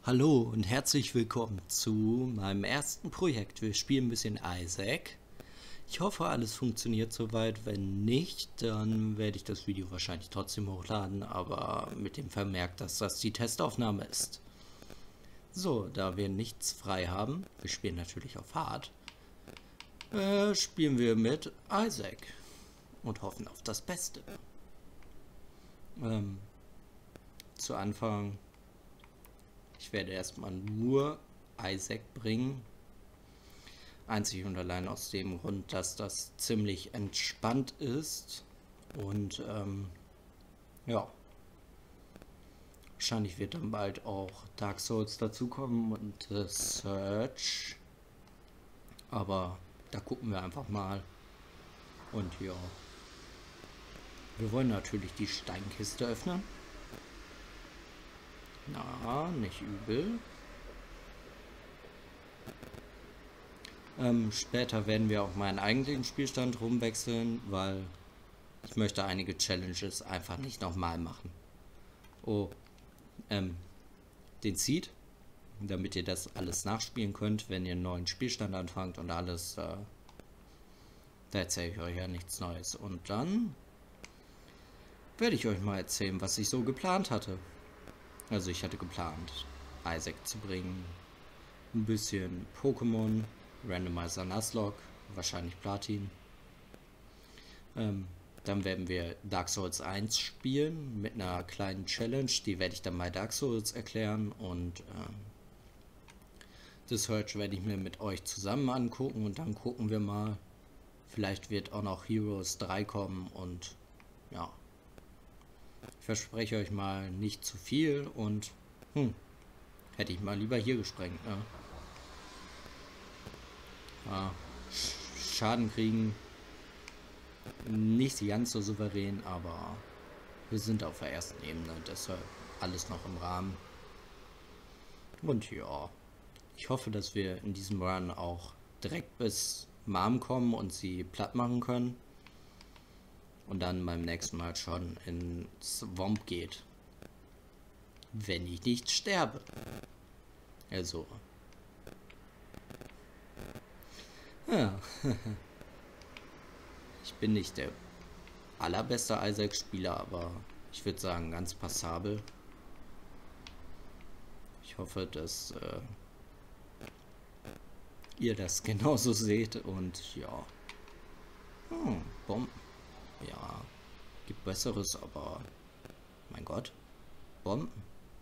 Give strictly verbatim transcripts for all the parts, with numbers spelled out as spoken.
Hallo und herzlich willkommen zu meinem ersten Projekt. Wir spielen ein bisschen Isaac. Ich hoffe, alles funktioniert soweit. Wenn nicht, dann werde ich das Video wahrscheinlich trotzdem hochladen, aber mit dem Vermerk, dass das die Testaufnahme ist. So, da wir nichts frei haben, wir spielen natürlich auf Hard, äh, spielen wir mit Isaac und hoffen auf das Beste. Ähm, zu Anfang... Ich werde erstmal nur Isaac bringen. Einzig und allein aus dem Grund, dass das ziemlich entspannt ist. Und ähm, ja. Wahrscheinlich wird dann bald auch Dark Souls dazukommen und äh, Search. Aber da gucken wir einfach mal. Und ja. Wir wollen natürlich die Steinkiste öffnen. Na, nicht übel. Ähm, später werden wir auch meinen eigentlichen Spielstand rumwechseln, weil ich möchte einige Challenges einfach nicht nochmal machen. Oh, ähm, den Seed, damit ihr das alles nachspielen könnt, wenn ihr einen neuen Spielstand anfangt und alles, äh, da erzähle ich euch ja nichts Neues. Und dann werde ich euch mal erzählen, was ich so geplant hatte. Also ich hatte geplant, Isaac zu bringen, ein bisschen Pokémon, Randomizer Nuzlocke, wahrscheinlich Platin. Ähm, dann werden wir Dark Souls eins spielen mit einer kleinen Challenge, die werde ich dann bei Dark Souls erklären und ähm, das Search werde ich mir mit euch zusammen angucken und dann gucken wir mal, vielleicht wird auch noch Heroes drei kommen und ja. Ich verspreche euch mal nicht zu viel und hm, hätte ich mal lieber hier gesprengt, ne? Ja, Schaden kriegen nicht ganz so souverän, aber wir sind auf der ersten Ebene, deshalb alles noch im Rahmen. Und ja, ich hoffe, dass wir in diesem Run auch direkt bis Mom kommen und sie platt machen können. Und dann beim nächsten Mal schon ins Swamp geht. Wenn ich nicht sterbe. Also. Ja. Ich bin nicht der allerbeste Isaac-Spieler, aber ich würde sagen ganz passabel. Ich hoffe, dass äh, ihr das genauso seht und ja. Hm, Bomben. Ja, gibt Besseres, aber mein Gott, Bomben.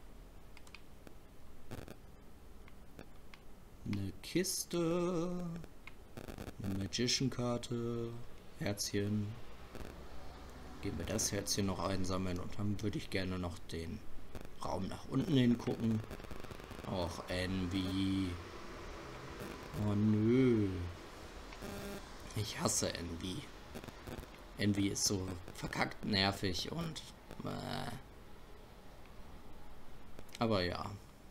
Eine Kiste, eine Magician-Karte, Herzchen. Gehen wir das Herzchen noch einsammeln und dann würde ich gerne noch den Raum nach unten hingucken. Och, Envy. Oh nö. Ich hasse Envy. Envy ist so verkackt nervig und äh, aber ja.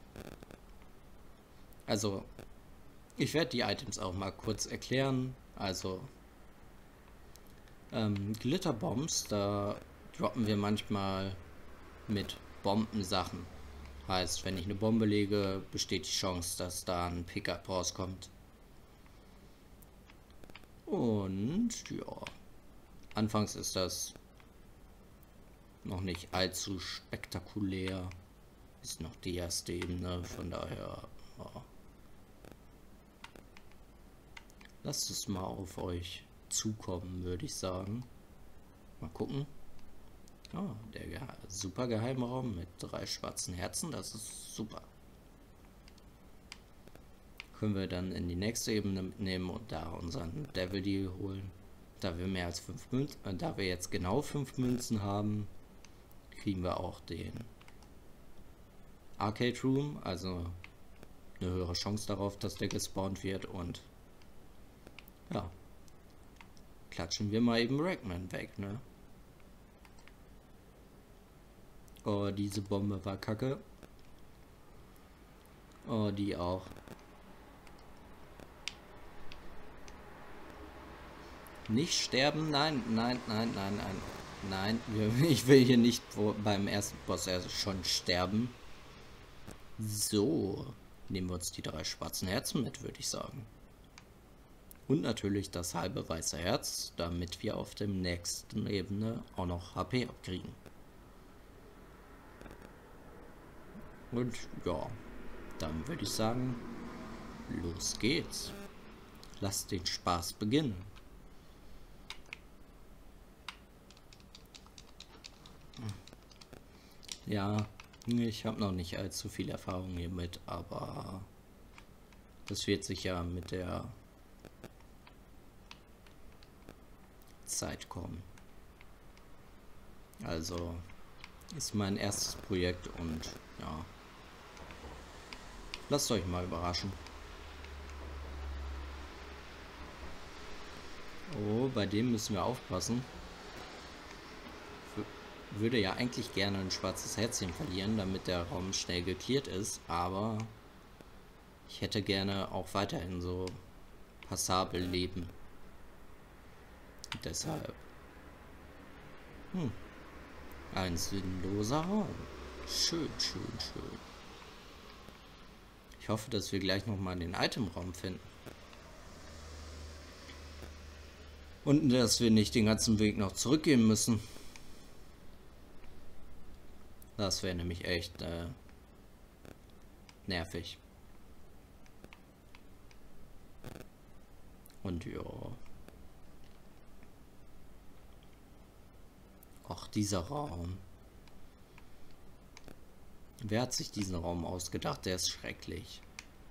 Also ich werde die Items auch mal kurz erklären. Also ähm, Glitterbombs, da droppen wir manchmal mit Bombensachen. Heißt, wenn ich eine Bombe lege, besteht die Chance, dass da ein Pickup rauskommt. Und ja. Anfangs ist das noch nicht allzu spektakulär. Ist noch die erste Ebene, von daher ja. Lasst es mal auf euch zukommen, würde ich sagen. Mal gucken. Oh, der Ge super Geheimraum mit drei schwarzen Herzen, das ist super. Können wir dann in die nächste Ebene mitnehmen und da unseren Devil Deal holen. Da wir mehr als fünf Münzen, äh, da wir jetzt genau fünf Münzen haben, kriegen wir auch den Arcade Room, also eine höhere Chance darauf, dass der gespawnt wird und ja, klatschen wir mal eben Ragman weg, ne? Oh, diese Bombe war kacke. Oh, die auch. Nicht sterben, nein, nein, nein, nein, nein, nein, ich will hier nicht beim ersten Boss erst schon sterben. So, nehmen wir uns die drei schwarzen Herzen mit, würde ich sagen. Und natürlich das halbe weiße Herz, damit wir auf dem nächsten Ebene auch noch H P abkriegen. Und ja, dann würde ich sagen, los geht's. Lasst den Spaß beginnen. Ja, ich habe noch nicht allzu viel Erfahrung hiermit, aber das wird sich ja mit der Zeit kommen. Also ist mein erstes Projekt und ja, lasst euch mal überraschen. Oh, bei dem müssen wir aufpassen. Würde ja eigentlich gerne ein schwarzes Herzchen verlieren, damit der Raum schnell geklärt ist, aber ich hätte gerne auch weiterhin so passabel leben. Und deshalb. Hm. Ein sinnloser Raum. Schön, schön, schön. Ich hoffe, dass wir gleich nochmal den Itemraum finden. Und dass wir nicht den ganzen Weg noch zurückgehen müssen. Das wäre nämlich echt äh, nervig. Und ja. Ach, dieser Raum. Wer hat sich diesen Raum ausgedacht? Der ist schrecklich.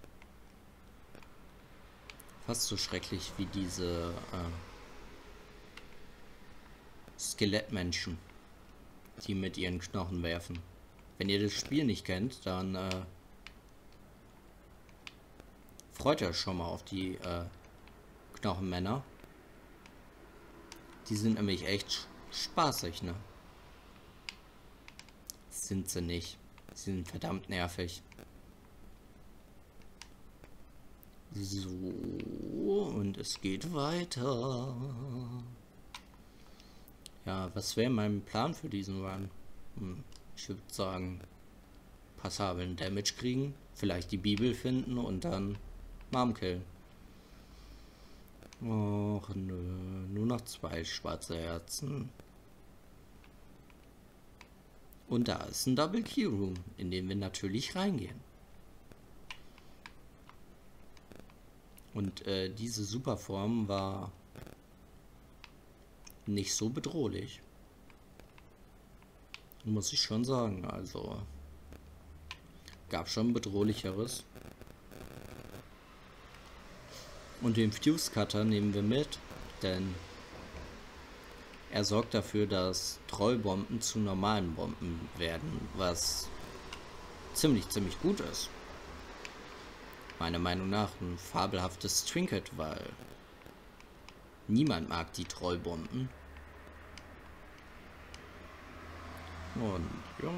Fast so schrecklich wie diese äh, Skelettmenschen, die mit ihren Knochen werfen. Wenn ihr das Spiel nicht kennt, dann äh, freut euch schon mal auf die äh, Knochenmänner. Die sind nämlich echt spaßig, ne? Sind sie nicht. Sie sind verdammt nervig. So, und es geht weiter. Ja, was wäre mein Plan für diesen Run? Hm, ich würde sagen, passablen Damage kriegen, vielleicht die Bibel finden und dann Mom killen. Och nö, nur noch zwei schwarze Herzen. Und da ist ein Double Key Room, in dem wir natürlich reingehen. Und äh, diese Superform war nicht so bedrohlich. Muss ich schon sagen, also gab schon bedrohlicheres. Und den Fuse Cutter nehmen wir mit, denn er sorgt dafür, dass Trollbomben zu normalen Bomben werden, was ziemlich, ziemlich gut ist. Meiner Meinung nach ein fabelhaftes Trinket, weil niemand mag die Trollbomben. Und ja.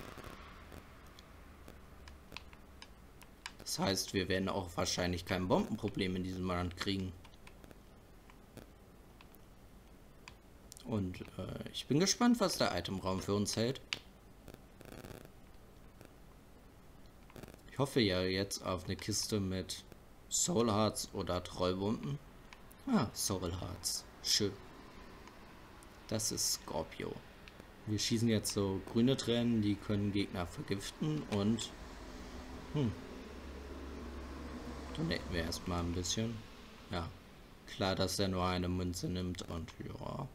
Das heißt, wir werden auch wahrscheinlich kein Bombenproblem in diesem Land kriegen. Und äh, ich bin gespannt, was der Itemraum für uns hält. Ich hoffe ja jetzt auf eine Kiste mit Soul Hearts oder Trollbomben. Ah, Soul Hearts. Schön. Das ist Scorpio. Wir schießen jetzt so grüne Tränen, die können Gegner vergiften und hm. Dann netten wir erstmal ein bisschen. Ja. Klar, dass er nur eine Münze nimmt und ja.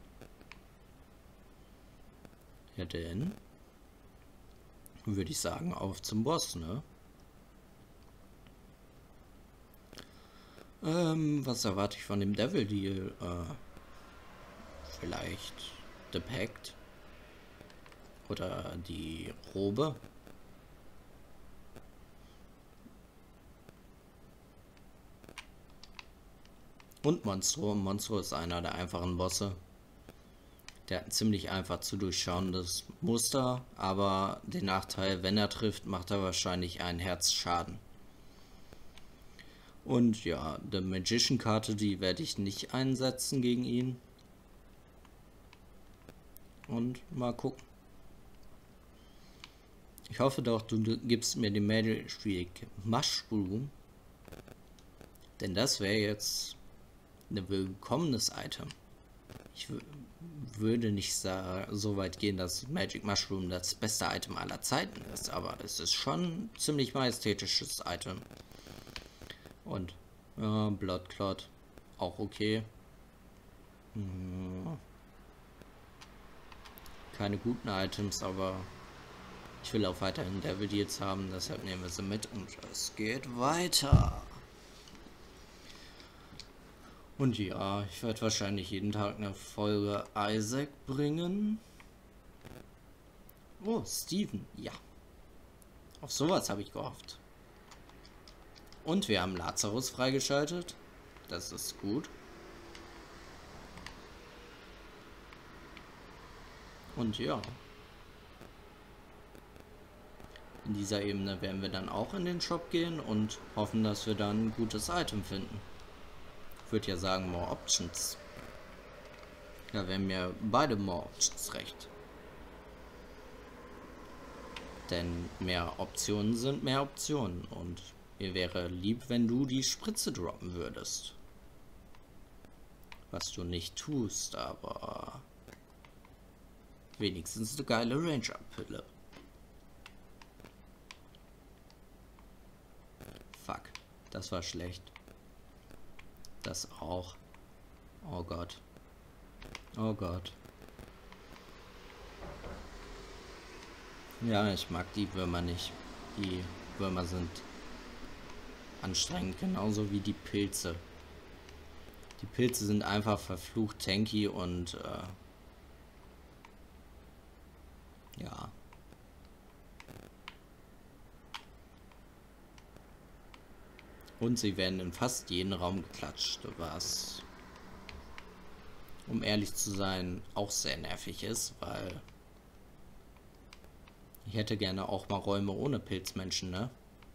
Ja, denn würde ich sagen, auf zum Boss, ne? Ähm, was erwarte ich von dem Devil Deal? Äh, vielleicht The Pact? Oder die Robe? Und Monstro. Monstro ist einer der einfachen Bosse. Der hat ein ziemlich einfach zu durchschauendes Muster, aber den Nachteil, wenn er trifft, macht er wahrscheinlich einen Herzschaden. Und ja, die Magician-Karte, die werde ich nicht einsetzen gegen ihn. Und mal gucken. Ich hoffe doch, du gibst mir den Magic Mushroom. Denn das wäre jetzt ein willkommenes Item. Ich würde nicht so weit gehen, dass Magic Mushroom das beste Item aller Zeiten ist, aber es ist schon ein ziemlich majestätisches Item. Und ja, Blood Clot auch okay. Hm. Keine guten Items, aber ich will auch weiterhin Devil Deals haben, deshalb nehmen wir sie mit und es geht weiter. Und ja, ich werde wahrscheinlich jeden Tag eine Folge Isaac bringen. Oh, Steven, ja. Auf sowas habe ich gehofft. Und wir haben Lazarus freigeschaltet. Das ist gut. Und ja. In dieser Ebene werden wir dann auch in den Shop gehen und hoffen, dass wir dann ein gutes Item finden. Ich würde ja sagen, more options. Ja, wären mir beide more options recht. Denn mehr Optionen sind mehr Optionen. Und mir wäre lieb, wenn du die Spritze droppen würdest. Was du nicht tust, aber wenigstens eine geile Ranger-Pille. Fuck, das war schlecht. Das auch. Oh Gott. Oh Gott. Ja, ich mag die Würmer nicht. Die Würmer sind anstrengend, genauso wie die Pilze. Die Pilze sind einfach verflucht tanky und äh, ja. Und sie werden in fast jeden Raum geklatscht, was, um ehrlich zu sein, auch sehr nervig ist, weil ich hätte gerne auch mal Räume ohne Pilzmenschen, ne?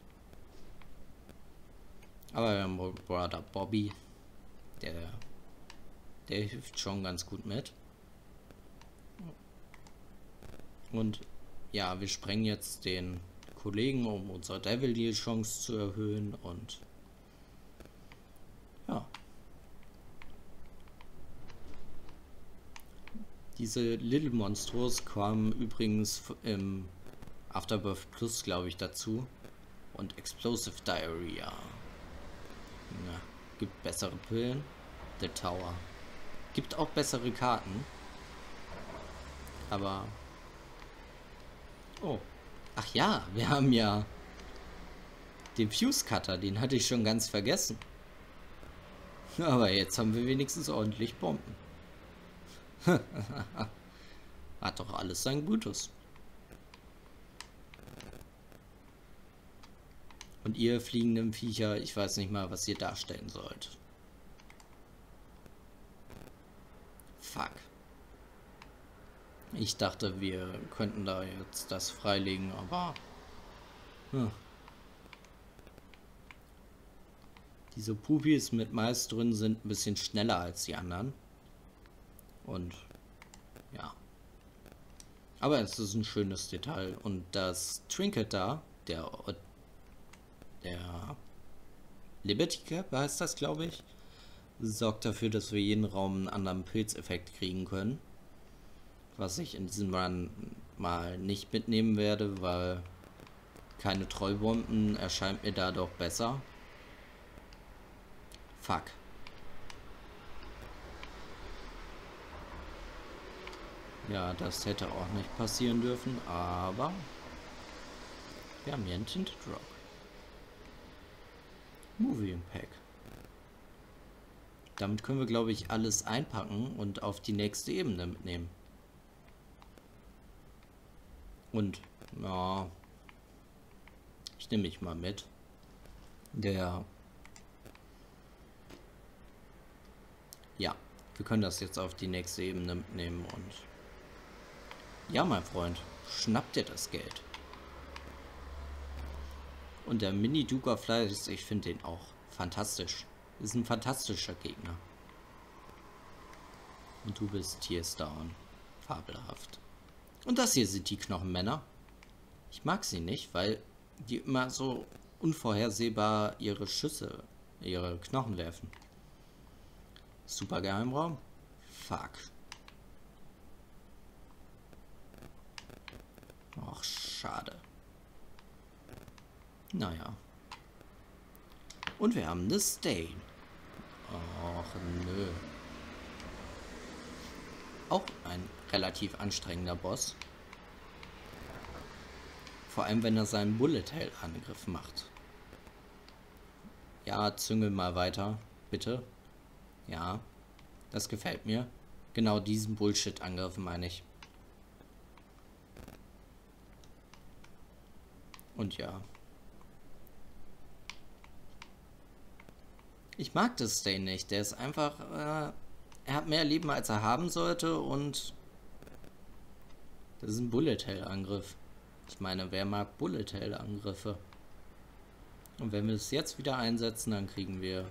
Aber wir haben Brother Bobby, der, der hilft schon ganz gut mit. Und ja, wir sprengen jetzt den Kollegen, um unsere Devil Deal Chance zu erhöhen und ja. Diese Little Monstros kamen übrigens im Afterbirth Plus, glaube ich, dazu. Und Explosive Diarrhea. Ja, gibt bessere Pillen. The Tower. Gibt auch bessere Karten. Aber... Oh. Ach ja, wir haben ja den Fuse Cutter, den hatte ich schon ganz vergessen. Aber jetzt haben wir wenigstens ordentlich Bomben. Hat doch alles sein Gutes. Und ihr fliegenden Viecher, ich weiß nicht mal, was ihr darstellen sollt. Fuck. Ich dachte, wir könnten da jetzt das freilegen, aber... Hm. Diese Pupis mit Mais drin sind ein bisschen schneller als die anderen. Und ja. Aber es ist ein schönes Detail. Und das Trinket da, der, der Liberty Cap heißt das, glaube ich, sorgt dafür, dass wir jeden Raum einen anderen Pilzeffekt kriegen können. Was ich in diesem Run mal nicht mitnehmen werde, weil keine Trollbomben erscheint mir da doch besser. Fuck. Ja, das hätte auch nicht passieren dürfen, aber wir haben hier einen Tinted Rock. Movie Pack. Damit können wir, glaube ich, alles einpacken und auf die nächste Ebene mitnehmen. Und, ja, ich nehme mich mal mit. Der... Ja, wir können das jetzt auf die nächste Ebene mitnehmen und... Ja, mein Freund, schnapp dir das Geld. Und der Mini Duke of Flies, ich finde den auch fantastisch. Ist ein fantastischer Gegner. Und du bist Tears Down. Fabelhaft. Und das hier sind die Knochenmänner. Ich mag sie nicht, weil die immer so unvorhersehbar ihre Schüsse, ihre Knochen werfen. Super Geheimraum. Fuck. Ach, schade. Naja. Und wir haben das Stain. Och, nö. Auch ein relativ anstrengender Boss. Vor allem, wenn er seinen Bullet-Hell-Angriff macht. Ja, züngel mal weiter, bitte. Ja, das gefällt mir. Genau diesen Bullshit-Angriff meine ich. Und ja. Ich mag das Stain nicht. Der ist einfach... Äh, er hat mehr Leben, als er haben sollte und... Das ist ein Bullet-Hell-Angriff. Ich meine, wer mag Bullet-Hell-Angriffe? Und wenn wir es jetzt wieder einsetzen, dann kriegen wir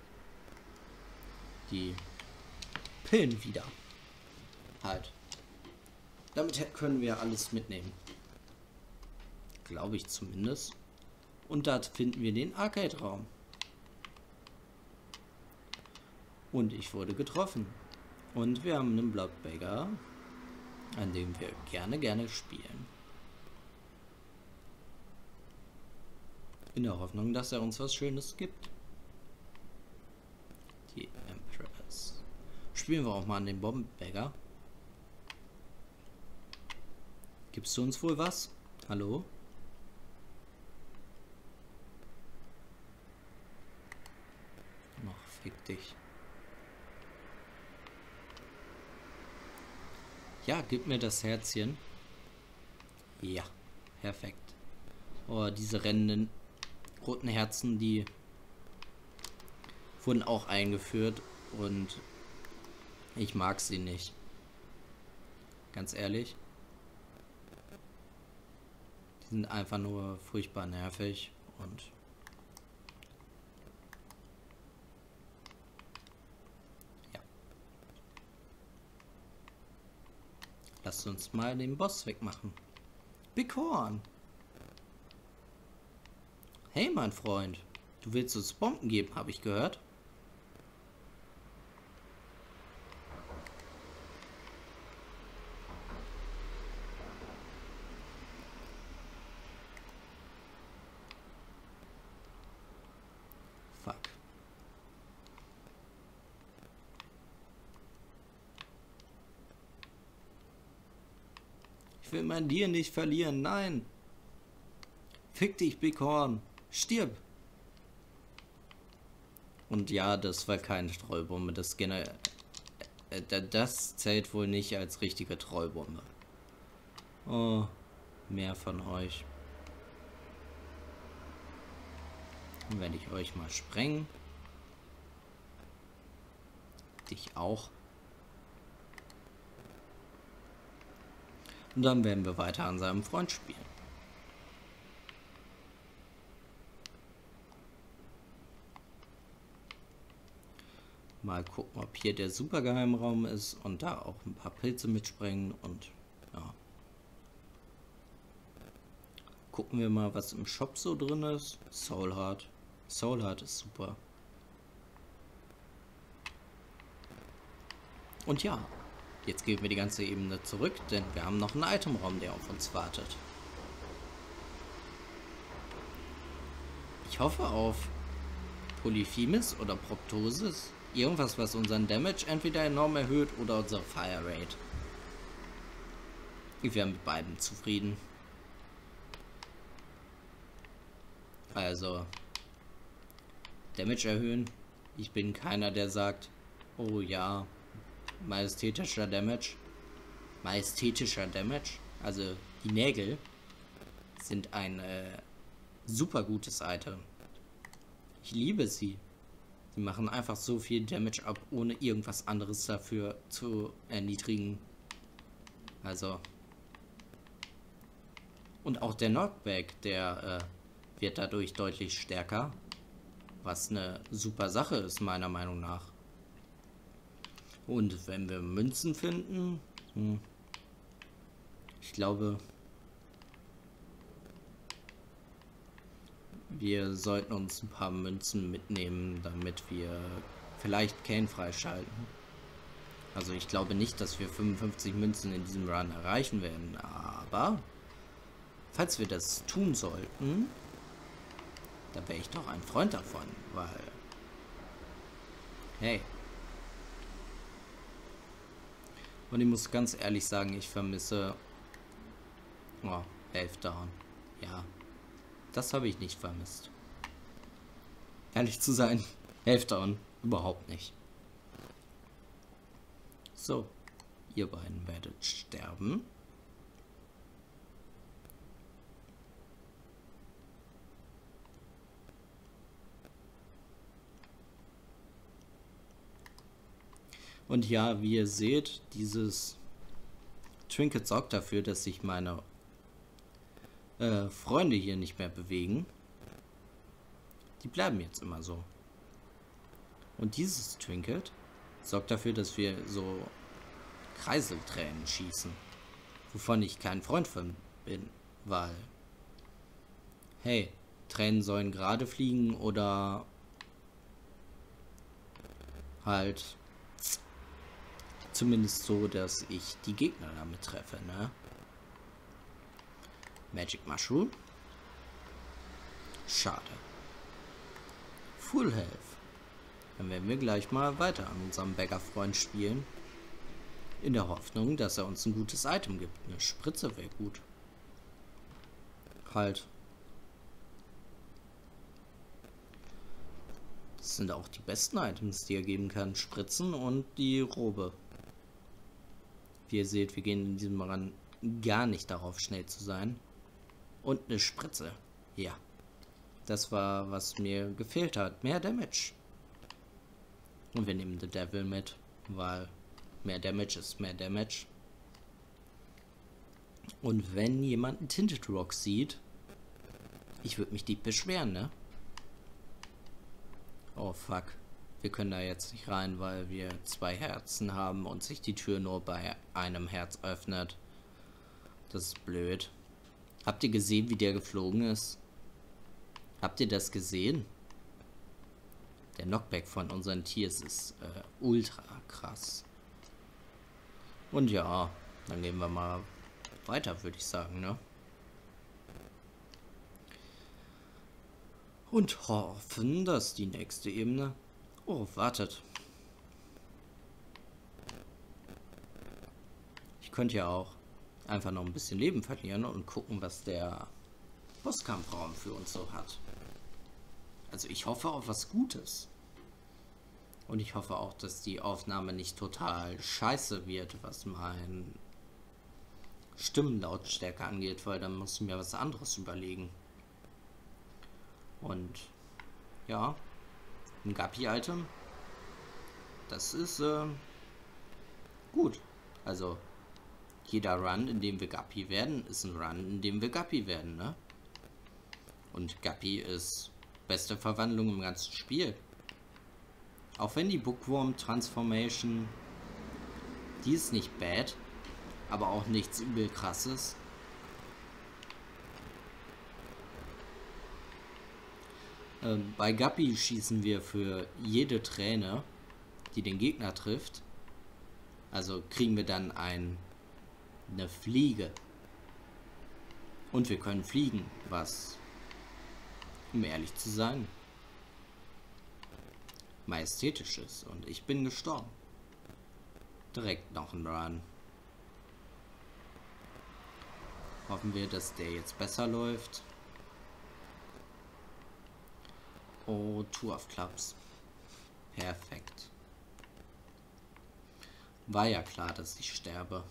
die Pillen wieder. Halt. Damit können wir alles mitnehmen. Glaube ich zumindest. Und da finden wir den Arcade-Raum. Und ich wurde getroffen. Und wir haben einen Bloodbagger, an dem wir gerne, gerne spielen. In der Hoffnung, dass er uns was Schönes gibt. Die Empress. Spielen wir auch mal an den Bombenbagger. Gibst du uns wohl was? Hallo? Noch fick dich. Ja, gib mir das Herzchen. Ja, perfekt. Oh, diese rennenden roten Herzen, die wurden auch eingeführt und ich mag sie nicht. Ganz ehrlich. Die sind einfach nur furchtbar nervig und ja. Lasst uns mal den Boss wegmachen. Big Horn. Hey, mein Freund, du willst uns Bomben geben, habe ich gehört. Fuck. Ich will mein Dir nicht verlieren, nein. Fick dich, Big Horn. Stirb! Und ja, das war keine Streubombe. Das, äh, das zählt wohl nicht als richtige Streubombe. Oh, mehr von euch. Dann werde ich euch mal sprengen. Dich auch. Und dann werden wir weiter an seinem Freund spielen. Mal gucken, ob hier der Supergeheimraum ist und da auch ein paar Pilze mitsprengen und ja. Gucken wir mal, was im Shop so drin ist. Soul Heart. Soul Heart ist super. Und ja, jetzt gehen wir die ganze Ebene zurück, denn wir haben noch einen Itemraum, der auf uns wartet. Ich hoffe auf Polyphemus oder Proptosis. Irgendwas, was unseren Damage entweder enorm erhöht oder unsere Fire Rate. Ich wäre mit beiden zufrieden. Also, Damage erhöhen. Ich bin keiner, der sagt, oh ja, majestätischer Damage. Majestätischer Damage. Also, die Nägel sind ein äh, super gutes Item. Ich liebe sie. Die machen einfach so viel Damage ab, ohne irgendwas anderes dafür zu erniedrigen. Also. Und auch der Knockback, der äh, wird dadurch deutlich stärker. Was eine super Sache ist, meiner Meinung nach. Und wenn wir Münzen finden, hm, ich glaube, wir sollten uns ein paar Münzen mitnehmen, damit wir vielleicht Kain freischalten. Also ich glaube nicht, dass wir fünfundfünfzig Münzen in diesem Run erreichen werden, aber falls wir das tun sollten, dann wäre ich doch ein Freund davon, weil, hey. Und ich muss ganz ehrlich sagen, ich vermisse, oh, elf Down, ja, das habe ich nicht vermisst. Ehrlich zu sein, elf Down, überhaupt nicht. So, ihr beiden werdet sterben. Und ja, wie ihr seht, dieses Trinket sorgt dafür, dass sich meine äh, Freunde hier nicht mehr bewegen. Die bleiben jetzt immer so. Und dieses Trinket sorgt dafür, dass wir so Kreiseltränen schießen. Wovon ich kein Freund von bin, weil, hey, Tränen sollen gerade fliegen oder halt zumindest so, dass ich die Gegner damit treffe, ne? Magic Mushroom. Schade. Full Health. Dann werden wir gleich mal weiter an unserem Bäckerfreund spielen. In der Hoffnung, dass er uns ein gutes Item gibt. Eine Spritze wäre gut. Halt. Das sind auch die besten Items, die er geben kann. Spritzen und die Robe. Wie ihr seht, wir gehen in diesem Run gar nicht darauf, schnell zu sein. Und eine Spritze. Ja. Das war, was mir gefehlt hat. Mehr Damage. Und wir nehmen The Devil mit, weil mehr Damage ist mehr Damage. Und wenn jemand einen Tinted Rock sieht, ich würde mich deep beschweren, ne? Oh fuck. Wir können da jetzt nicht rein, weil wir zwei Herzen haben und sich die Tür nur bei einem Herz öffnet. Das ist blöd. Habt ihr gesehen, wie der geflogen ist? Habt ihr das gesehen? Der Knockback von unseren Tiers ist äh, ultra krass. Und ja, dann gehen wir mal weiter, würde ich sagen, ne? Und hoffen, dass die nächste Ebene... Oh, wartet. Ich könnte ja auch einfach noch ein bisschen Leben verlieren und gucken, was der Bosskampfraum für uns so hat. Also ich hoffe auf was Gutes. Und ich hoffe auch, dass die Aufnahme nicht total scheiße wird, was mein Stimmenlautstärke angeht, weil dann muss ich mir was anderes überlegen. Und ja, ein Guppy-Item, das ist äh, gut. Also jeder Run, in dem wir Guppy werden, ist ein Run, in dem wir Guppy werden, ne? Und Guppy ist beste Verwandlung im ganzen Spiel. Auch wenn die Bookworm Transformation, die ist nicht bad, aber auch nichts übel krasses. Ähm, bei Guppy schießen wir für jede Träne, die den Gegner trifft, also kriegen wir dann ein, eine Fliege. Und wir können fliegen, was, um ehrlich zu sein, majestätisch ist. Und ich bin gestorben. Direkt noch ein Run. Hoffen wir, dass der jetzt besser läuft. Oh, Two of Clubs. Perfekt. War ja klar, dass ich sterbe.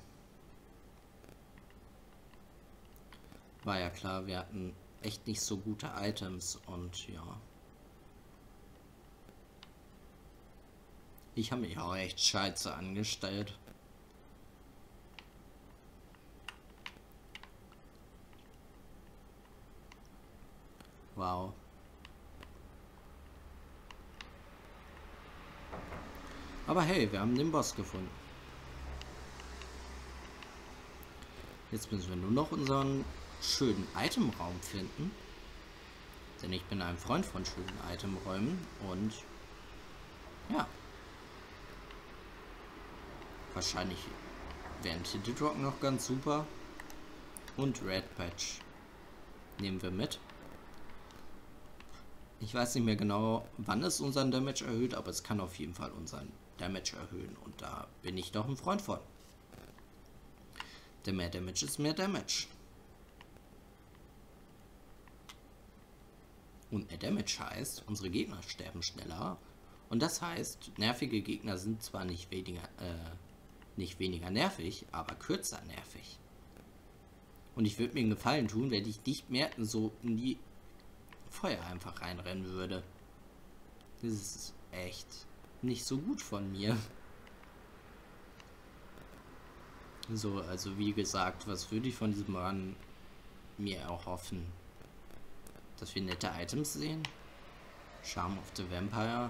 War ja klar, wir hatten echt nicht so gute Items und ja. Ich habe mich auch echt scheiße angestellt. Wow. Aber hey, wir haben den Boss gefunden. Jetzt müssen wir nur noch unseren schönen Itemraum finden. Denn ich bin ein Freund von schönen Itemräumen und ja. Wahrscheinlich wären Tinted Rock noch ganz super. Und Red Patch nehmen wir mit. Ich weiß nicht mehr genau, wann es unseren Damage erhöht, aber es kann auf jeden Fall unseren Damage erhöhen. Und da bin ich doch ein Freund von. Denn mehr Damage ist mehr Damage. Und mehr Damage heißt, unsere Gegner sterben schneller. Und das heißt, nervige Gegner sind zwar nicht weniger, äh, nicht weniger nervig, aber kürzer nervig. Und ich würde mir einen Gefallen tun, wenn ich nicht mehr so in die Feuer einfach reinrennen würde. Das ist echt nicht so gut von mir. So, also wie gesagt, was würde ich von diesem Run mir erhoffen? Dass wir nette Items sehen? Charm of the Vampire?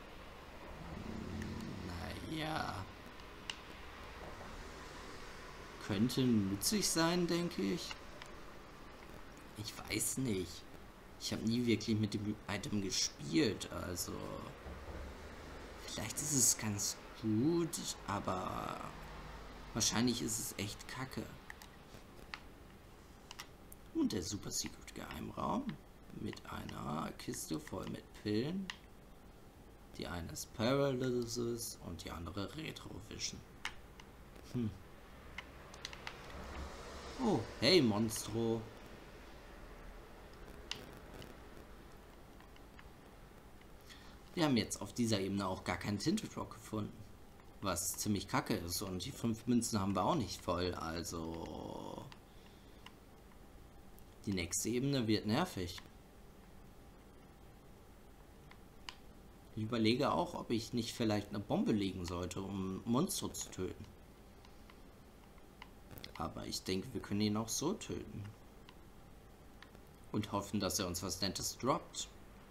Naja. Könnte nützlich sein, denke ich. Ich weiß nicht. Ich habe nie wirklich mit dem Item gespielt, also vielleicht ist es ganz gut, aber wahrscheinlich ist es echt kacke. Und der Super Secret Geheimraum mit einer Kiste voll mit Pillen. Die eine ist Paralysis und die andere Retrovision. Hm. Oh, hey Monstro. Wir haben jetzt auf dieser Ebene auch gar keinen Tinted Rock gefunden. Was ziemlich kacke ist. Und die fünf Münzen haben wir auch nicht voll. Also die nächste Ebene wird nervig. Ich überlege auch, ob ich nicht vielleicht eine Bombe legen sollte, um Monster zu töten. Aber ich denke, wir können ihn auch so töten. Und hoffen, dass er uns was Nettes droppt.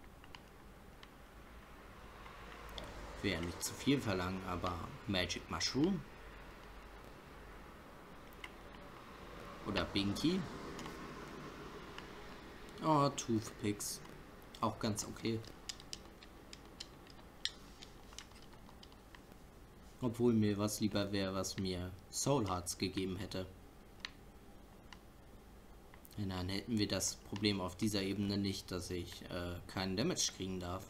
Ich will ja nicht zu viel verlangen, aber Magic Mushroom? Oder Binky? Oh, Toothpicks. Auch ganz okay. Obwohl mir was lieber wäre, was mir Soul Hearts gegeben hätte. Und dann hätten wir das Problem auf dieser Ebene nicht, dass ich äh, keinen Damage kriegen darf.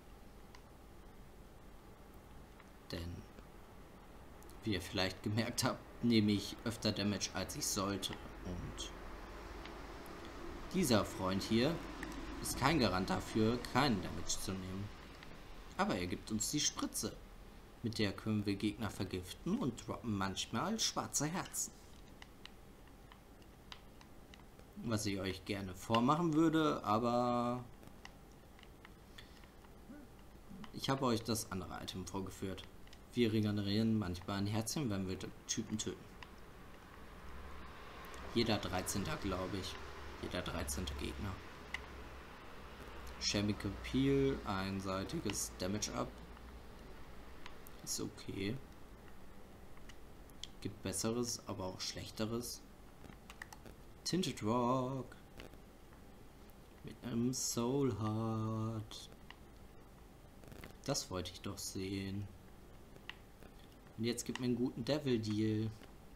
Denn, wie ihr vielleicht gemerkt habt, nehme ich öfter Damage, als ich sollte. Und dieser Freund hier ist kein Garant dafür, keinen Damage zu nehmen. Aber er gibt uns die Spritze. Mit der können wir Gegner vergiften und droppen manchmal schwarze Herzen. Was ich euch gerne vormachen würde, aber ich habe euch das andere Item vorgeführt. Wir regenerieren manchmal ein Herzchen, wenn wir Typen töten. Jeder dreizehnte, glaube ich. Jeder dreizehnte Gegner. Chemical Peel, einseitiges Damage Up. Ist okay. Gibt besseres, aber auch schlechteres. Tinted Rock. Mit einem Soul Heart. Das wollte ich doch sehen. Und jetzt gibt mir einen guten Devil Deal.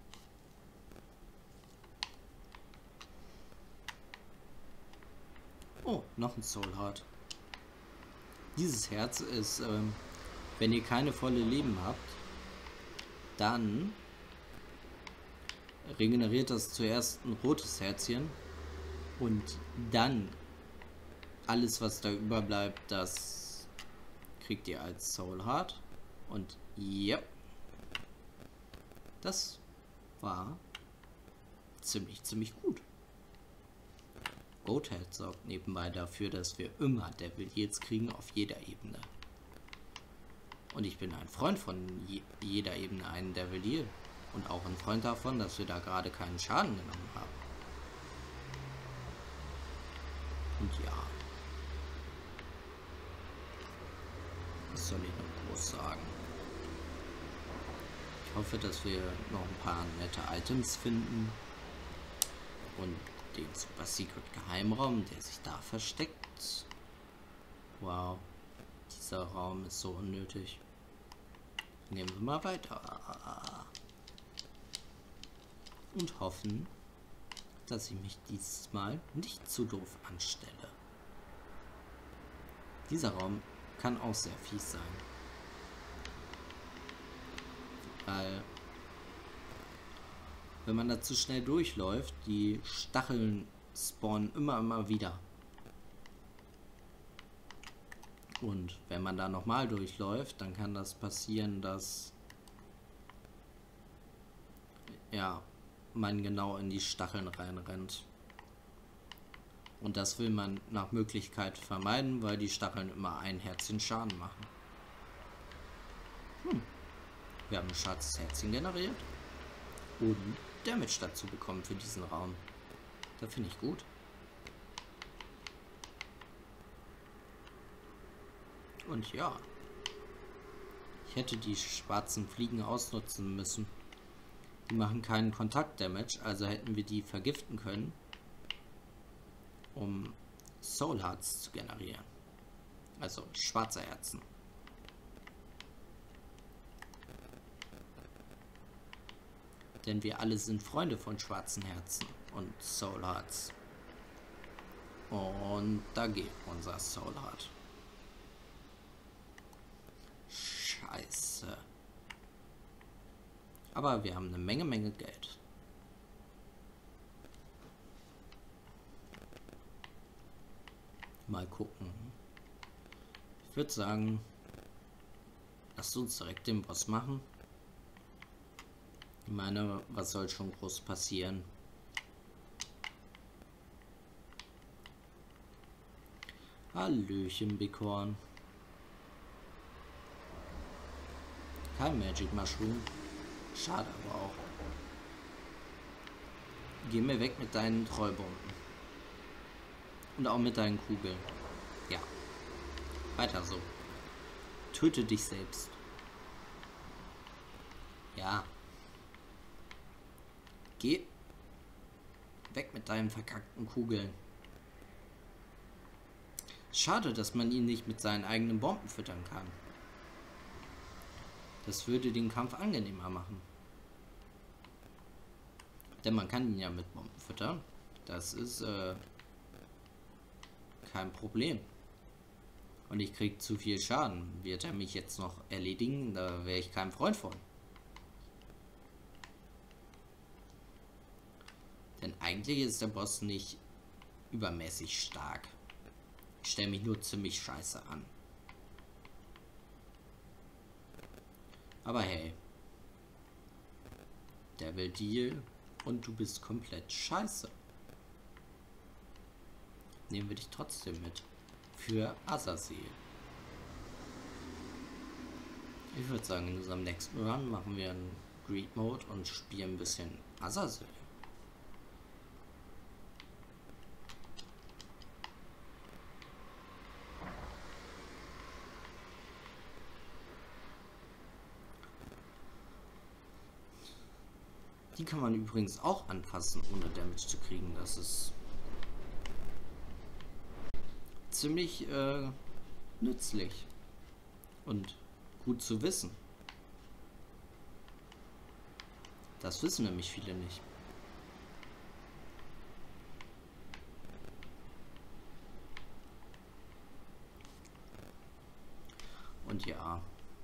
Oh, noch ein Soul Heart. Dieses Herz ist, ähm, wenn ihr keine volle Leben habt, dann regeneriert das zuerst ein rotes Herzchen und dann alles, was da überbleibt, das kriegt ihr als Soul Heart. Und ja, das war ziemlich, ziemlich gut. Goathead sorgt nebenbei dafür, dass wir immer Devil Deals kriegen auf jeder Ebene. Und ich bin ein Freund von je jeder Ebene einen Devil Deal. Und auch ein Freund davon, dass wir da gerade keinen Schaden genommen haben. Und ja. Was soll ich noch groß sagen? Ich hoffe, dass wir noch ein paar nette Items finden. Und den Super Secret Geheimraum, der sich da versteckt. Wow, dieser Raum ist so unnötig. Nehmen wir mal weiter. Und hoffen, dass ich mich dieses Mal nicht zu doof anstelle. Dieser Raum kann auch sehr fies sein. Weil, wenn man da zu schnell durchläuft, die Stacheln spawnen immer, immer wieder. Und wenn man da nochmal durchläuft, dann kann das passieren, dass ja, man genau in die Stacheln reinrennt. Und das will man nach Möglichkeit vermeiden, weil die Stacheln immer ein Herzchen Schaden machen. Hm. Wir haben ein schwarzes Herzchen generiert und Damage dazu bekommen für diesen Raum. Das finde ich gut. Und ja, ich hätte die schwarzen Fliegen ausnutzen müssen. Die machen keinen Kontakt-Damage, also hätten wir die vergiften können, um Soul Hearts zu generieren. Also schwarze Herzen. Denn wir alle sind Freunde von schwarzen Herzen und Soul Hearts. Und da geht unser Soul Heart. Scheiße. Aber wir haben eine Menge, Menge Geld. Mal gucken. Ich würde sagen, lasst uns direkt den Boss machen. Ich meine, was soll schon groß passieren? Hallöchen, Bighorn. Kein Magic Mushroom. Schade aber auch. Geh mir weg mit deinen Treubomben. Und auch mit deinen Kugeln. Ja. Weiter so. Töte dich selbst. Ja. Geh weg mit deinen verkackten Kugeln. Schade, dass man ihn nicht mit seinen eigenen Bomben füttern kann. Das würde den Kampf angenehmer machen. Denn man kann ihn ja mit Bomben füttern. Das ist äh, kein Problem. Und ich krieg zu viel Schaden. Wird er mich jetzt noch erledigen? Da wäre ich kein Freund von. Denn eigentlich ist der Boss nicht übermäßig stark. Ich stelle mich nur ziemlich scheiße an. Aber hey. Devil Deal und du bist komplett scheiße. Nehmen wir dich trotzdem mit. Für Azazel. Ich würde sagen, in unserem nächsten Run machen wir einen Greed Mode und spielen ein bisschen Azazel. Die kann man übrigens auch anfassen, ohne Damage zu kriegen. Das ist ziemlich äh, nützlich und gut zu wissen. Das wissen nämlich viele nicht. Und ja,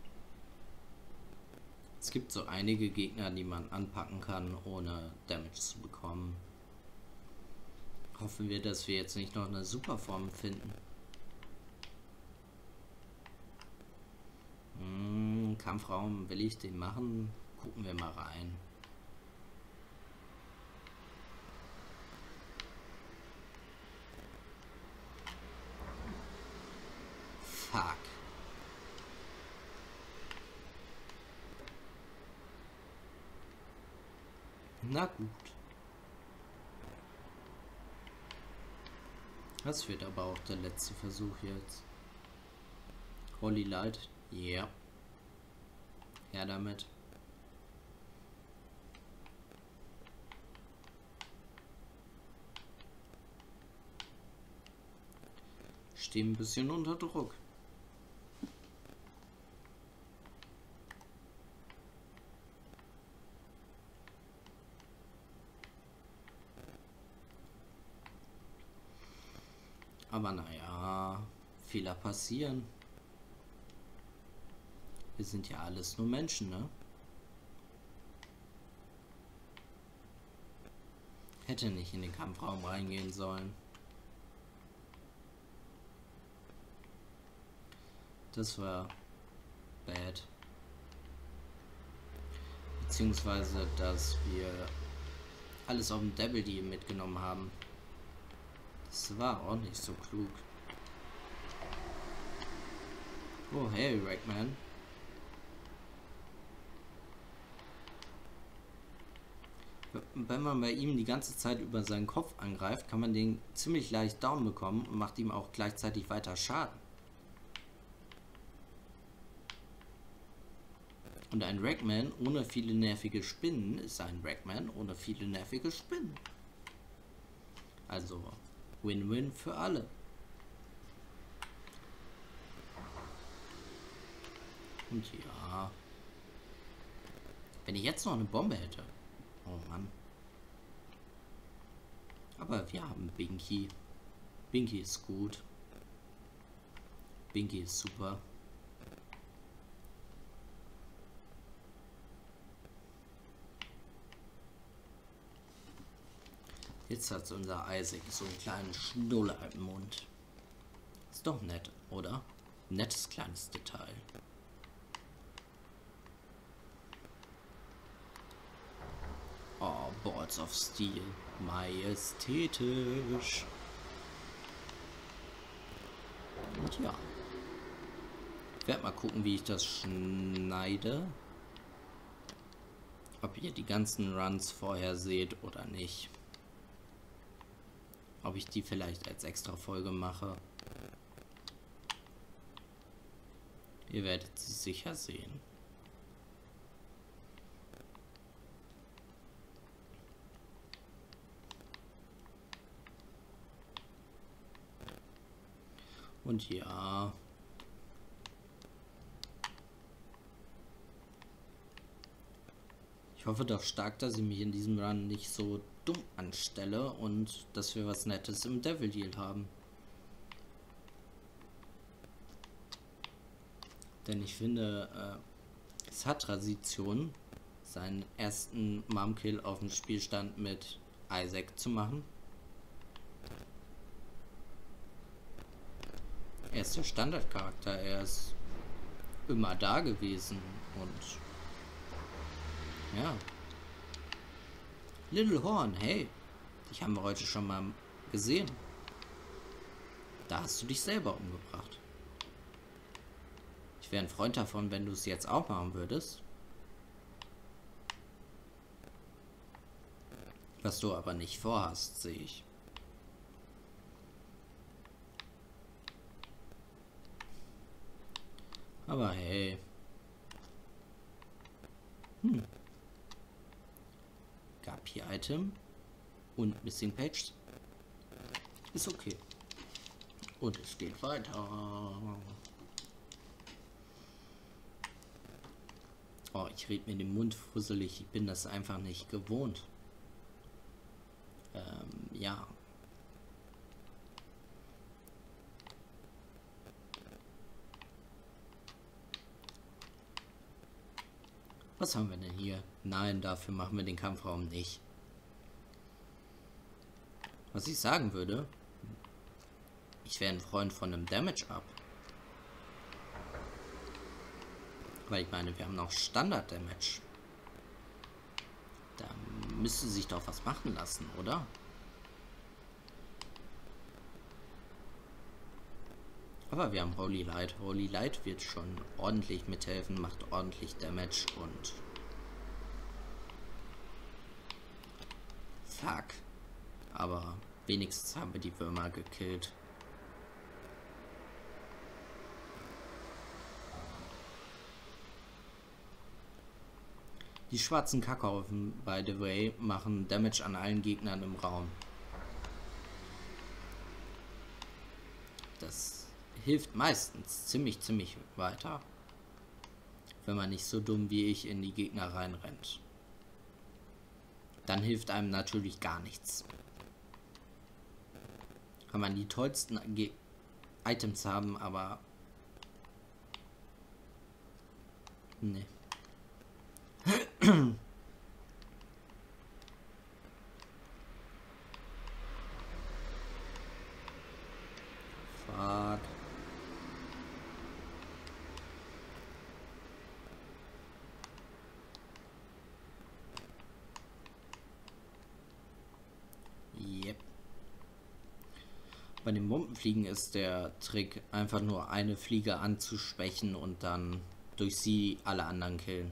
es gibt so einige Gegner, die man anpacken kann, ohne Damage zu bekommen. Hoffen wir, dass wir jetzt nicht noch eine Superform finden. Hm, Kampfraum, will ich den machen? Gucken wir mal rein. Fuck. Na gut. Das wird aber auch der letzte Versuch jetzt. Holy Light. Ja. Yeah. Ja, damit. stehen ein bisschen unter Druck. Aber naja, Fehler passieren. Wir sind ja alles nur Menschen, ne? Hätte nicht in den Kampfraum reingehen sollen. Das war bad. Beziehungsweise, dass wir alles auf dem Devil Deal mitgenommen haben. Das war auch nicht so klug. Oh, hey, Ragman. Wenn man bei ihm die ganze Zeit über seinen Kopf angreift, kann man den ziemlich leicht down bekommen und macht ihm auch gleichzeitig weiter Schaden. Und ein Ragman ohne viele nervige Spinnen ist ein Ragman ohne viele nervige Spinnen. Also Win-Win für alle. Und ja, wenn ich jetzt noch eine Bombe hätte. Oh Mann. Aber wir haben Binky. Binky ist gut. Binky ist super. Jetzt hat unser Isaac so einen kleinen Schnuller im Mund. Ist doch nett, oder? Nettes kleines Detail. Oh, Boards of Steel. Majestätisch. Und ja. Ich werde mal gucken, wie ich das schneide. Ob ihr die ganzen Runs vorher seht oder nicht. Ob ich die vielleicht als extra Folge mache. Ihr werdet sie sicher sehen. Und ja. Ich hoffe doch stark, dass ich mich in diesem Run nicht so dumm anstelle und dass wir was Nettes im Devil Deal haben. Denn ich finde, äh, es hat Tradition, seinen ersten Mom-Kill auf dem Spielstand mit Isaac zu machen. Er ist der Standardcharakter, er ist immer da gewesen und ja. Little Horn, hey, dich haben wir heute schon mal gesehen. Da hast du dich selber umgebracht. Ich wäre ein Freund davon, wenn du es jetzt auch machen würdest. Was du aber nicht vorhast, sehe ich. Aber hey. Hm. Gab hier Item und Missing Page. Ist okay. Und es geht weiter. Oh, ich rede mir den Mund fusselig. Ich bin das einfach nicht gewohnt. Ähm, ja. Was haben wir denn hier? Nein, dafür machen wir den Kampfraum nicht. Was ich sagen würde, ich wäre ein Freund von einem Damage-Up. Weil ich meine, wir haben noch Standard-Damage. Da müsste sich doch was machen lassen, oder? Aber wir haben Holy Light. Holy Light wird schon ordentlich mithelfen, macht ordentlich Damage und... Fuck. Aber wenigstens haben wir die Würmer gekillt. Die schwarzen Kackhaufen, by the way, machen Damage an allen Gegnern im Raum. Das hilft meistens ziemlich, ziemlich weiter, wenn man nicht so dumm wie ich in die Gegner reinrennt. Dann hilft einem natürlich gar nichts. Kann man die tollsten Ge Items haben, aber nee. Fuck. Yep. Bei den Bombenfliegen ist der Trick, einfach nur eine Fliege anzuschwächen und dann durch sie alle anderen killen.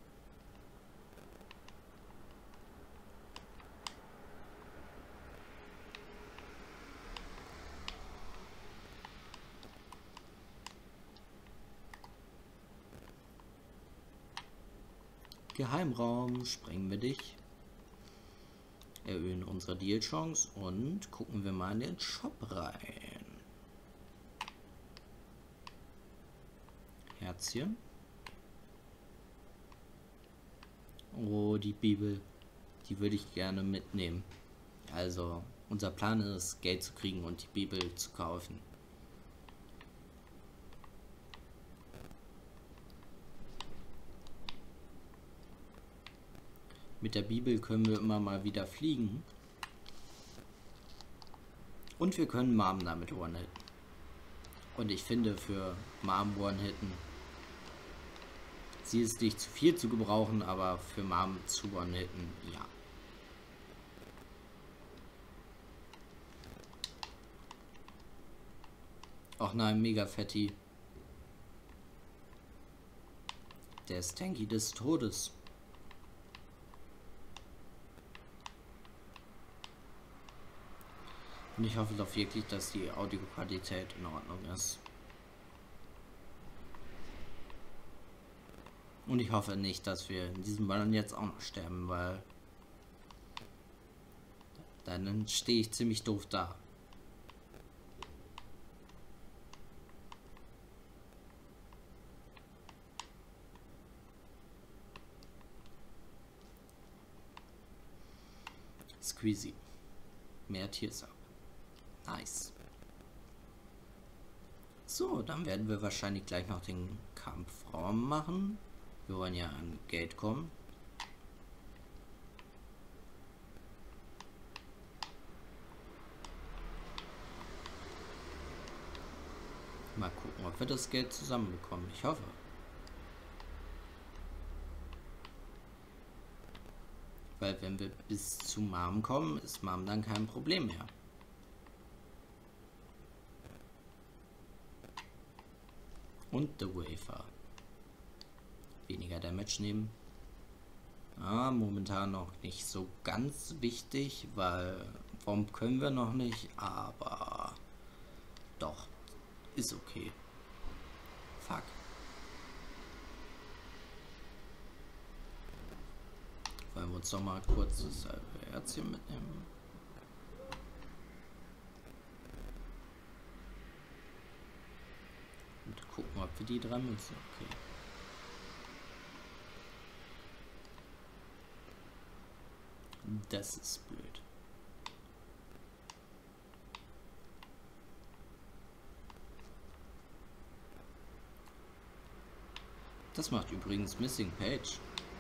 Geheimraum, sprengen wir dich. Erhöhen unsere Deal-Chance und gucken wir mal in den Shop rein. Herzchen. Oh, die Bibel. Die würde ich gerne mitnehmen. Also, unser Plan ist, Geld zu kriegen und die Bibel zu kaufen. Mit der Bibel können wir immer mal wieder fliegen. Und wir können Mom damit one-hitten. Und ich finde, für Mom one-hitten, sie ist nicht zu viel zu gebrauchen, aber für Mom zu one-hitten, ja. Auch nein, mega Fetti. Der ist Tanky des Todes. Und ich hoffe doch wirklich, dass die Audioqualität in Ordnung ist. Und ich hoffe nicht, dass wir in diesem Ballon jetzt auch noch sterben, weil dann stehe ich ziemlich doof da. Squeezy. Mehr Tiers ab. Nice. So, dann werden wir wahrscheinlich gleich noch den Kampfraum machen. Wir wollen ja an Geld kommen. Mal gucken, ob wir das Geld zusammenbekommen. Ich hoffe. Weil wenn wir bis zu Mom kommen, ist Mom dann kein Problem mehr. Und The Wafer. Weniger Damage nehmen. Ah, momentan noch nicht so ganz wichtig, weil Bomb können wir noch nicht, aber doch, ist okay. Fuck. Wollen wir uns doch mal kurz das Herz hier mitnehmen. Und gucken, ob wir die drei Münzen. Okay. Das ist blöd. Das macht übrigens Missing Page.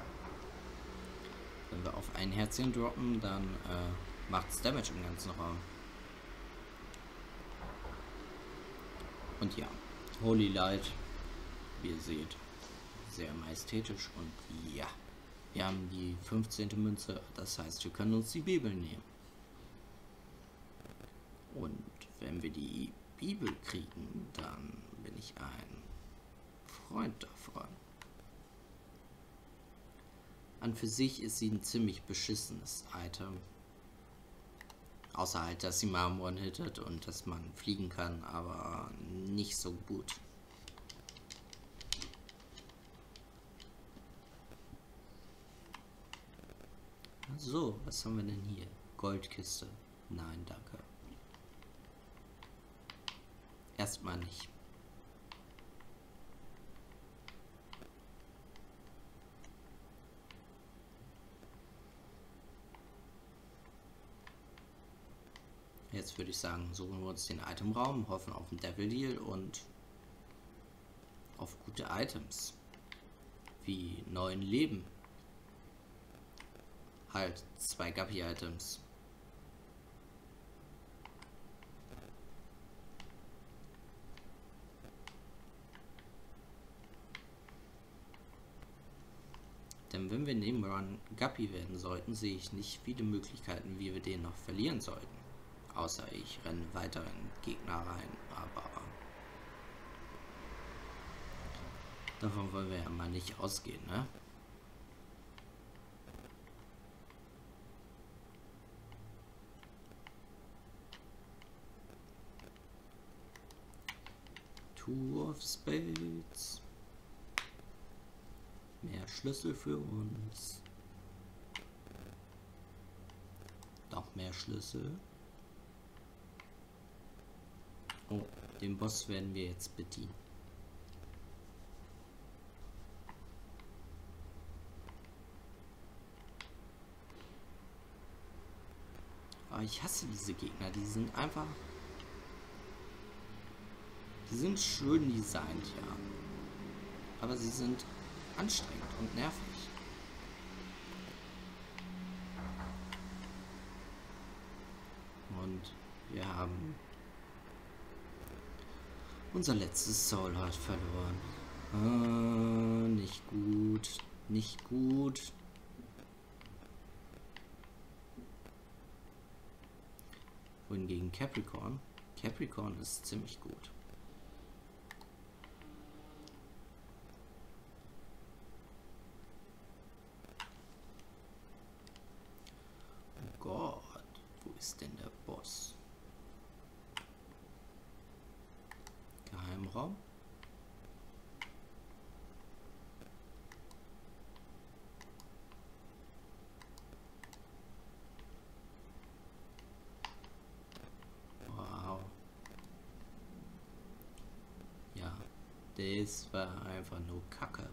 Wenn wir auf ein Herzchen droppen, dann äh, macht es Damage im ganzen Raum. Und ja, Holy Light, wie ihr seht, sehr majestätisch. Und ja, wir haben die fünfzehnte Münze, das heißt, wir können uns die Bibel nehmen. Und wenn wir die Bibel kriegen, dann bin ich ein Freund davon. An für sich ist sie ein ziemlich beschissenes Item. Außer halt, dass sie mal one-hittet und dass man fliegen kann, aber nicht so gut. So, was haben wir denn hier? Goldkiste. Nein, danke. Erstmal nicht. jetzt würde ich sagen, suchen wir uns den Itemraum, hoffen auf den Devil Deal und auf gute Items. Wie neuen Leben. Halt, zwei Guppy-Items. Denn wenn wir in dem Run Guppy werden sollten, sehe ich nicht viele Möglichkeiten, wie wir den noch verlieren sollten. Außer ich renne weiter in Gegner rein, aber davon wollen wir ja mal nicht ausgehen, ne? Two of Spades. Mehr Schlüssel für uns. Noch mehr Schlüssel. Oh, den Boss werden wir jetzt bedienen. Aber ich hasse diese Gegner, die sind einfach... Die sind schön designt, ja. Aber sie sind anstrengend und nervig. Und wir haben unser letztes Soul Heart verloren. Ah, nicht gut. Nicht gut. Wohingegen Capricorn. Capricorn ist ziemlich gut. Oh Gott, wo ist denn der Boss? Geheimraum. Wow. Ja, das war einfach nur Kacke.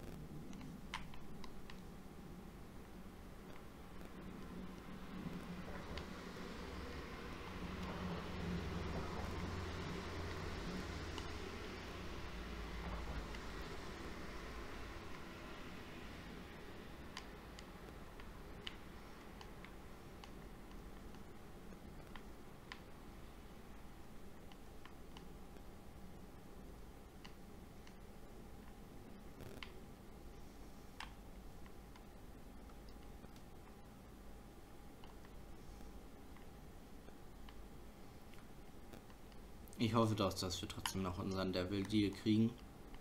Ich hoffe doch, dass wir trotzdem noch unseren Devil Deal kriegen.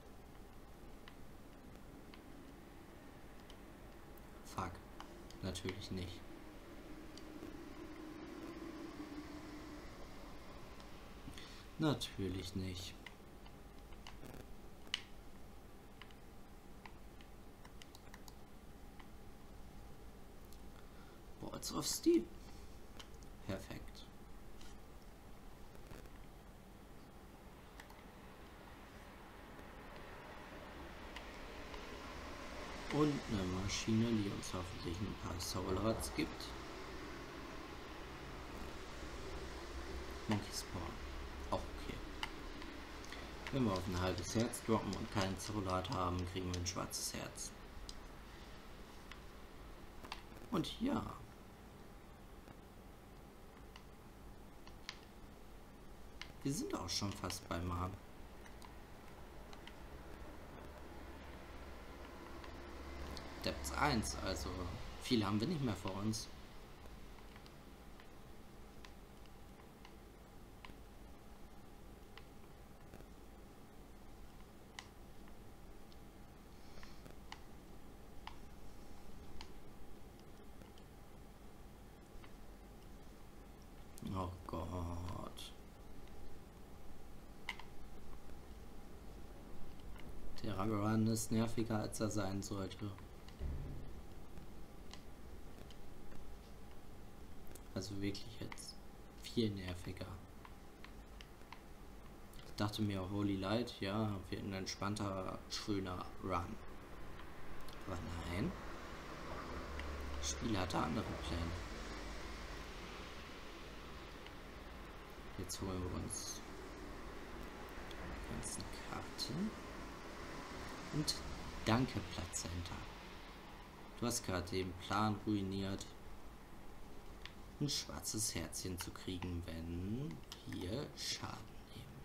Fuck. Natürlich nicht. Natürlich nicht. Balls of Steel. Perfekt. Und eine Maschine, die uns hoffentlich ein paar Soul Hearts gibt. Monkey Spawn. Auch okay. Wenn wir auf ein halbes Herz droppen und keinen Soul Heart haben, kriegen wir ein schwarzes Herz. Und ja. Wir sind auch schon fast bei Mar. Depths eins, also viel haben wir nicht mehr vor uns. Oh Gott. Der Ragavan ist nerviger, als er sein sollte. Also wirklich jetzt viel nerviger. Ich dachte mir, Holy Light, ja, wird ein entspannter, schöner Run. Aber nein. Das Spiel hatte andere Pläne. Jetzt holen wir uns die ganzen Karten. Und danke, Plazenta. Du hast gerade den Plan ruiniert, ein schwarzes Herzchen zu kriegen, wenn wir Schaden nehmen.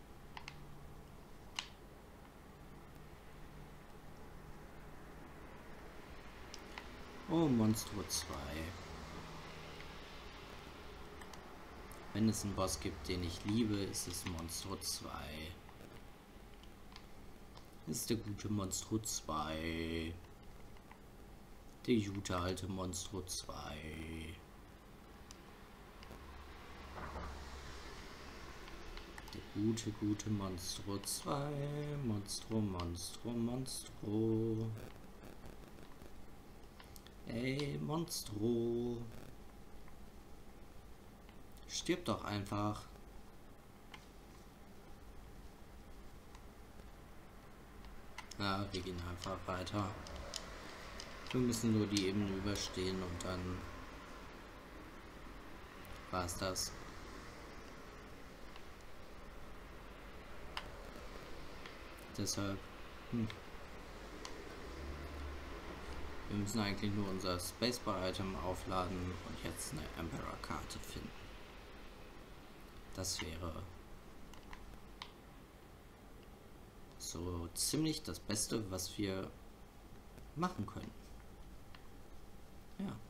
Oh, Monstro zwei. Wenn es einen Boss gibt, den ich liebe, ist es Monstro zwei. Ist der gute Monstro zwei. Der gute alte Monstro zwei. Der gute, gute Monstro zwei. Monstro, Monstro, Monstro. Ey, Monstro. Stirb doch einfach. Ja, wir gehen einfach weiter. Wir müssen nur die Ebene überstehen und dann war es das. Deshalb, hm. Wir müssen eigentlich nur unser Spacebar-Item aufladen und jetzt eine Emperor-Karte finden. Das wäre so ziemlich das Beste, was wir machen können. Ja.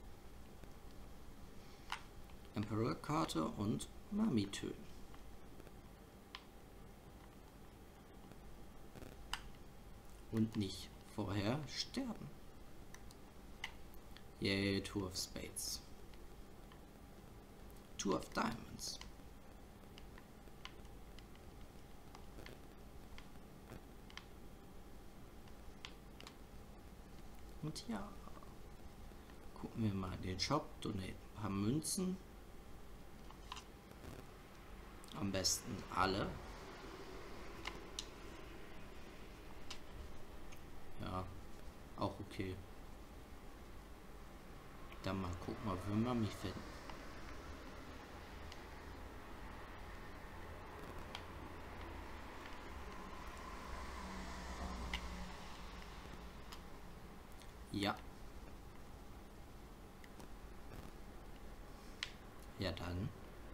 Emperor-Karte und Mami töten. Und nicht vorher sterben. Yay, Two of Spades. Two of Diamonds. Und ja, gucken wir mal in den Shop, donaten ein paar Münzen. Am besten alle. Ja, auch okay. Dann mal gucken, ob wir Mami finden. Ja. Ja dann.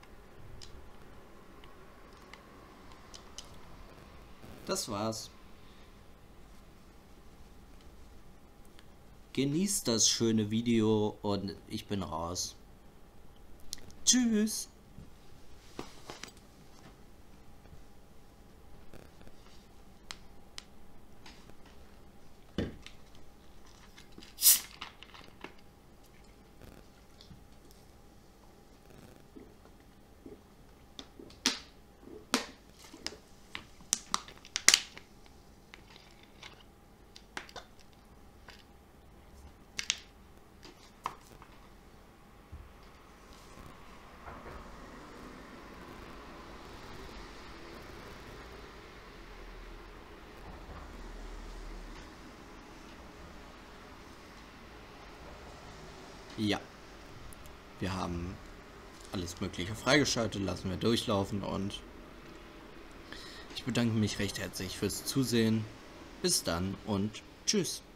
Das war's. Genießt das schöne Video und ich bin raus. Tschüss. Ja, wir haben alles Mögliche freigeschaltet, lassen wir durchlaufen und ich bedanke mich recht herzlich fürs Zusehen. Bis dann und tschüss.